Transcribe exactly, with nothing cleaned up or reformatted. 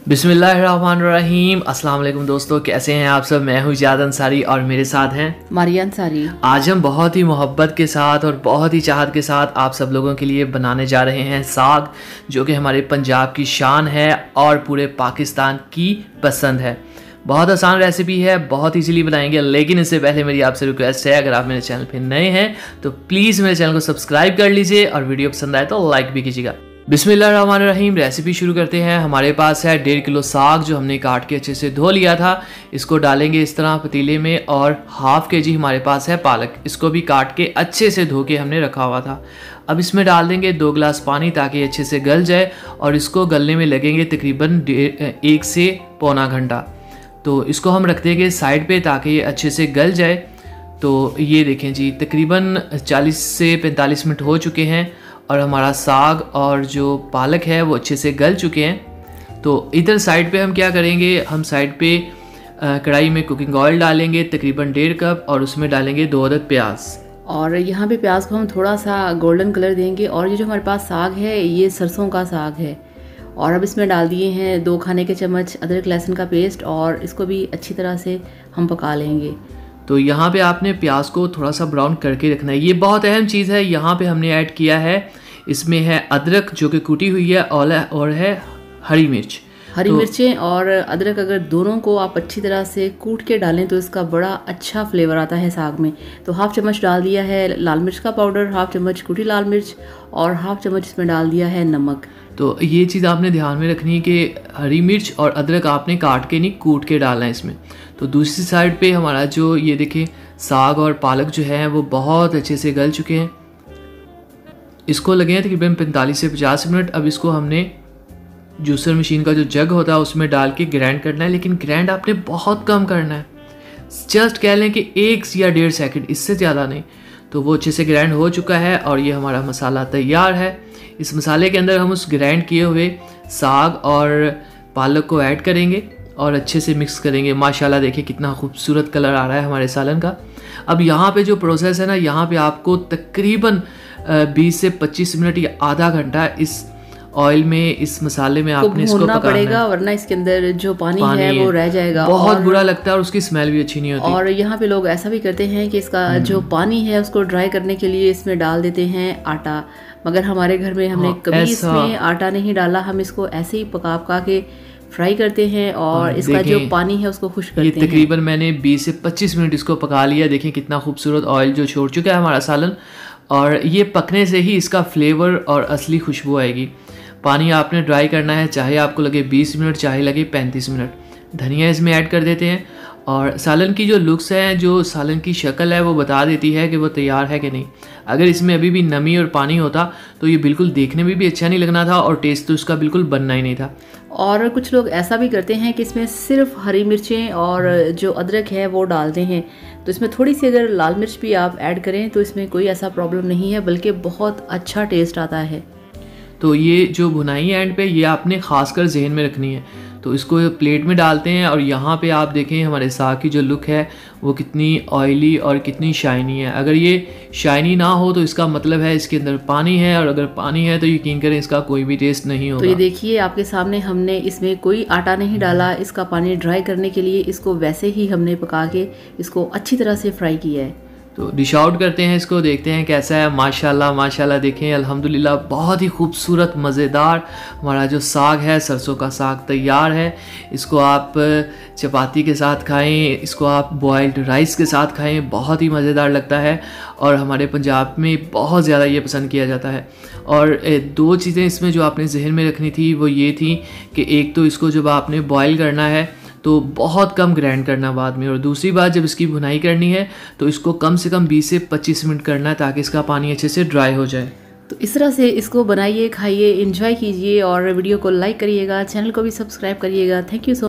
बिस्मिल्लाहिर्रहमानिर्रहीम। अस्सलाम वालेकुम दोस्तों, कैसे हैं आप सब। मैं हूँ इजाद अंसारी और मेरे साथ हैं मारिया अंसारी। आज हम बहुत ही मोहब्बत के साथ और बहुत ही चाहत के साथ आप सब लोगों के लिए बनाने जा रहे हैं साग, जो कि हमारे पंजाब की शान है और पूरे पाकिस्तान की पसंद है। बहुत आसान रेसिपी है, बहुत इजीली बनाएंगे। लेकिन इससे पहले मेरी आपसे रिक्वेस्ट है, अगर आप मेरे चैनल पर नए हैं तो प्लीज़ मेरे चैनल को सब्सक्राइब कर लीजिए और वीडियो पसंद आए तो लाइक भी कीजिएगा। बिस्मिल्लाहिर्रहमानिर्रहीम। रेसिपी शुरू करते हैं। हमारे पास है डेढ़ किलो साग, जो हमने काट के अच्छे से धो लिया था। इसको डालेंगे इस तरह पतीले में। और हाफ़ के जी हमारे पास है पालक, इसको भी काट के अच्छे से धो के हमने रखा हुआ था। अब इसमें डाल देंगे दो गिलास पानी ताकि अच्छे से गल जाए, और इसको गलने में लगेंगे तकरीबन एक से पौना घंटा। तो इसको हम रख देंगे साइड पे ताकि ये अच्छे से गल जाए। तो ये देखें जी, तकरीबन चालीस से पैंतालीस मिनट हो चुके हैं और हमारा साग और जो पालक है वो अच्छे से गल चुके हैं। तो इधर साइड पे हम क्या करेंगे, हम साइड पे कढ़ाई में कुकिंग ऑयल डालेंगे तकरीबन डेढ़ कप, और उसमें डालेंगे दो अदद प्याज। और यहाँ पे प्याज को हम थोड़ा सा गोल्डन कलर देंगे। और ये जो हमारे पास साग है ये सरसों का साग है। और अब इसमें डाल दिए हैं दो खाने के चम्मच अदरक लहसुन का पेस्ट, और इसको भी अच्छी तरह से हम पका लेंगे। तो यहाँ पे आपने प्याज को थोड़ा सा ब्राउन करके रखना है। ये बहुत अहम चीज़ है। यहाँ पे हमने ऐड किया है, इसमें है अदरक जो कि कूटी हुई है, और है हरी मिर्च। हरी तो, मिर्चें और अदरक अगर दोनों को आप अच्छी तरह से कूट के डालें तो इसका बड़ा अच्छा फ्लेवर आता है साग में। तो हाफ़ चम्मच डाल दिया है लाल मिर्च का पाउडर, हाफ़ चम्मच कूटी लाल मिर्च, और हाफ़ चम्मच इसमें डाल दिया है नमक। तो ये चीज़ आपने ध्यान में रखनी है कि हरी मिर्च और अदरक आपने काट के नहीं, कूट के डालना है इसमें। तो दूसरी साइड पे हमारा जो ये देखें साग और पालक जो है वो बहुत अच्छे से गल चुके हैं। इसको लगे हैं तकरीबन पैंतालीस से पचास मिनट। अब इसको हमने जूसर मशीन का जो जग होता है उसमें डाल के ग्राइंड करना है। लेकिन ग्राइंड आपने बहुत कम करना है, जस्ट कह लें कि एक या डेढ़ सेकंड, इससे ज़्यादा नहीं। तो वो अच्छे से ग्राइंड हो चुका है और ये हमारा मसाला तैयार है। इस मसाले के अंदर हम उस ग्राइंड किए हुए साग और पालक को ऐड करेंगे और अच्छे से मिक्स करेंगे। माशाल्लाह देखिए कितना खूबसूरत कलर आ रहा है हमारे सालन का। अब यहाँ पे जो प्रोसेस है ना, यहाँ पे आपको तकरीबन बीस से पच्चीस मिनट या आधा घंटा इस ऑयल में, इस मसाले में आपने इसको पकाना पड़ेगा, वरना इसके अंदर जो पानी, पानी है वो रह जाएगा, बहुत बुरा लगता है और उसकी स्मेल भी अच्छी नहीं होती। और यहाँ पे लोग ऐसा भी करते हैं कि इसका जो पानी है उसको ड्राई करने के लिए इसमें डाल देते हैं आटा। मगर हमारे घर में हमने हाँ, कभी इसमें आटा नहीं डाला। हम इसको ऐसे ही पका पका के फ्राई करते हैं और इसका जो पानी है उसको खुश करते हैं। तकरीबन मैंने बीस से पच्चीस मिनट इसको पका लिया। देखिए कितना खूबसूरत ऑयल जो छोड़ चुका है हमारा सालन, और ये पकने से ही इसका फ्लेवर और असली खुशबू आएगी। पानी आपने ड्राई करना है, चाहे आपको लगे बीस मिनट चाहे लगे पैंतीस मिनट। धनिया इसमें ऐड कर देते हैं, और सालन की जो लुक्स है, जो सालन की शक्ल है, वो बता देती है कि वो तैयार है कि नहीं। अगर इसमें अभी भी नमी और पानी होता तो ये बिल्कुल देखने में भी अच्छा नहीं लगना था और टेस्ट तो इसका बिल्कुल बनना ही नहीं था। और कुछ लोग ऐसा भी करते हैं कि इसमें सिर्फ हरी मिर्चें और जो अदरक है वो डालते हैं। तो इसमें थोड़ी सी अगर लाल मिर्च भी आप ऐड करें तो इसमें कोई ऐसा प्रॉब्लम नहीं है, बल्कि बहुत अच्छा टेस्ट आता है। तो ये जो भुनाई है एंड पे, ये आपने ख़ासकर जहन में रखनी है। तो इसको प्लेट में डालते हैं, और यहाँ पे आप देखें हमारे साग की जो लुक है वो कितनी ऑयली और कितनी शाइनी है। अगर ये शाइनी ना हो तो इसका मतलब है इसके अंदर पानी है, और अगर पानी है तो यकीन करें इसका कोई भी टेस्ट नहीं होगा। तो ये देखिए आपके सामने हमने इसमें कोई आटा नहीं डाला। इसका पानी ड्राई करने के लिए इसको वैसे ही हमने पका के इसको अच्छी तरह से फ्राई किया है। तो डिश आउट करते हैं इसको, देखते हैं कैसा है। माशाल्लाह माशाल्लाह देखें अल्हम्दुलिल्लाह बहुत ही खूबसूरत मज़ेदार हमारा जो साग है, सरसों का साग तैयार है। इसको आप चपाती के साथ खाएं, इसको आप बॉइल्ड राइस के साथ खाएं, बहुत ही मज़ेदार लगता है। और हमारे पंजाब में बहुत ज़्यादा ये पसंद किया जाता है। और दो चीज़ें इसमें जो आपने जहन में रखनी थी वो ये थी कि एक तो इसको जब आपने बॉयल करना है तो बहुत कम ग्राइंड करना बाद में, और दूसरी बात जब इसकी भुनाई करनी है तो इसको कम से कम बीस से पच्चीस मिनट करना है ताकि इसका पानी अच्छे से ड्राई हो जाए। तो इस तरह से इसको बनाइए, खाइए, एंजॉय कीजिए, और वीडियो को लाइक करिएगा, चैनल को भी सब्सक्राइब करिएगा। Thank you so